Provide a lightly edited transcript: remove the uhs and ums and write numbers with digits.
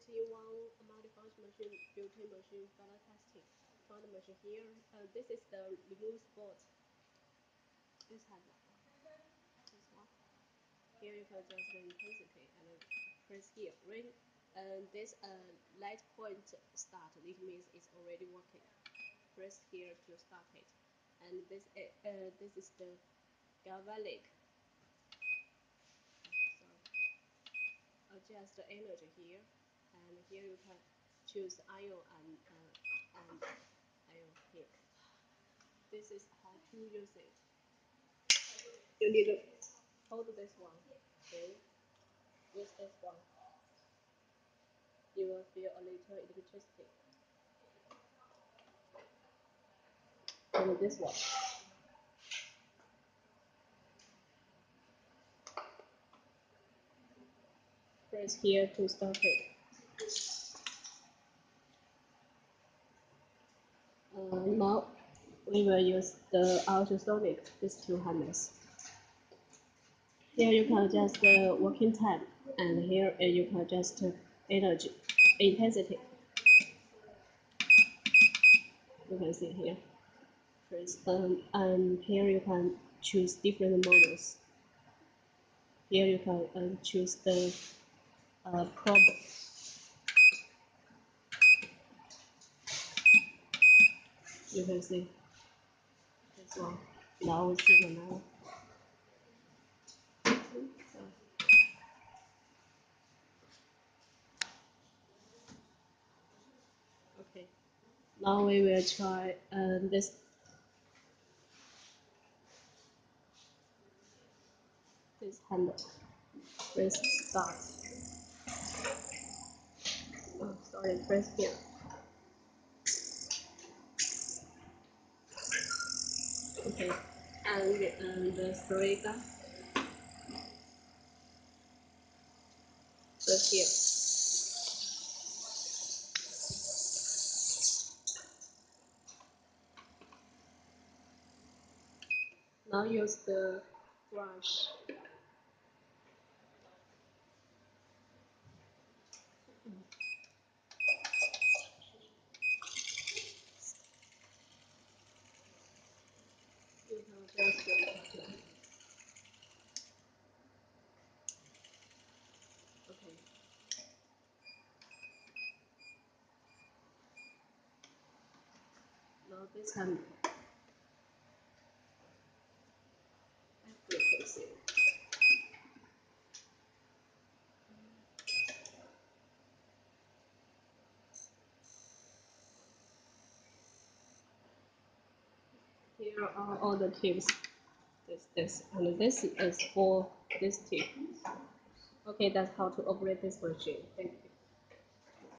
multi-one multifunction machine, built-in machine for the testing. Found the machine here. This is the remove spot. This handle. This one. Here you can adjust the intensity and press here. Ring. And this light point start. It means it's already working. Press here to start it. And this is the galvanic. Adjust the energy here, and here you can choose ion and ion here. This is how to use it. You need to hold this one. Okay, use this one. You will feel a little electricity. And this one. Press here to start it. Now we will use the ultrasonic, these two handles. Here you can adjust the working time, and here you can adjust energy, intensity. You can see here. Press and here you can choose different models. Here you can choose the probe. You can see this one. Now we see another. Okay. Now we will try this handle. Press start. Oh, sorry. Press here. Okay. And the trigger. Press here. Now use the brush. You can adjust the pattern. Okay. Now this handle. Frequency. Here are all the tips. This, and this is for this tip. Okay, that's how to operate this machine. Thank you.